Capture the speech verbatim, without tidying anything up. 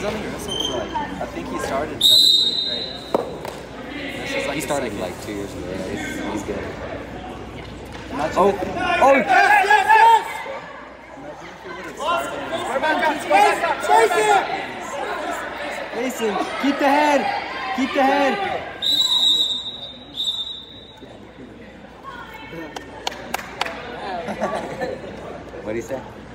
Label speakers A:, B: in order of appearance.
A: only wrestled for like, I think he started seventh grade. This is like
B: he started like two years ago. Yeah, he's, he's good.
A: Imagine
B: Oh,
A: if,
B: oh!
A: imagine if he would have started.
B: Mason, keep the head! Keep the head! What'd he say?